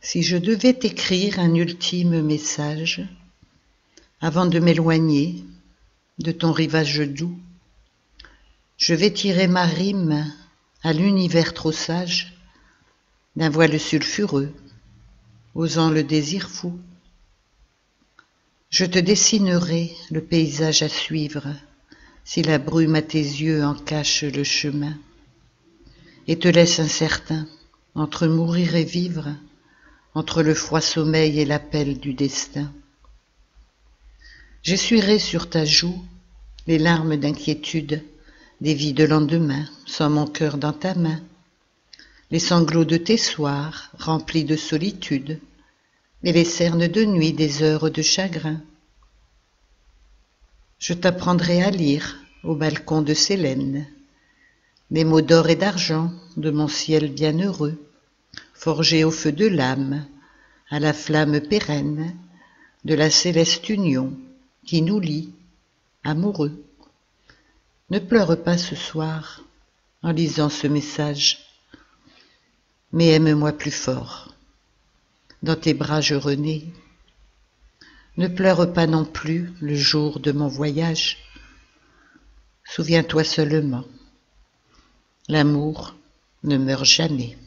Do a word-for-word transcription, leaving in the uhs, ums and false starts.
Si je devais t'écrire un ultime message, avant de m'éloigner de ton rivage doux, je vais tirer ma rime à l'univers trop sage d'un voile sulfureux, osant le désir fou. Je te dessinerai le paysage à suivre, si la brume à tes yeux en cache le chemin, et te laisse incertain entre mourir et vivre, entre le froid sommeil et l'appel du destin. J'essuierai sur ta joue les larmes d'inquiétude des vies de lendemain, sans mon cœur dans ta main, les sanglots de tes soirs remplis de solitude, et les cernes de nuit des heures de chagrin. Je t'apprendrai à lire au balcon de Célène les mots d'or et d'argent de mon ciel bienheureux, forgés au feu de l'âme, à la flamme pérenne de la céleste union qui nous lie, amoureux. Ne pleure pas ce soir en lisant ce message, mais aime-moi plus fort. Dans tes bras je renais. Ne pleure pas non plus le jour de mon voyage. Souviens-toi seulement, l'amour ne meurt jamais.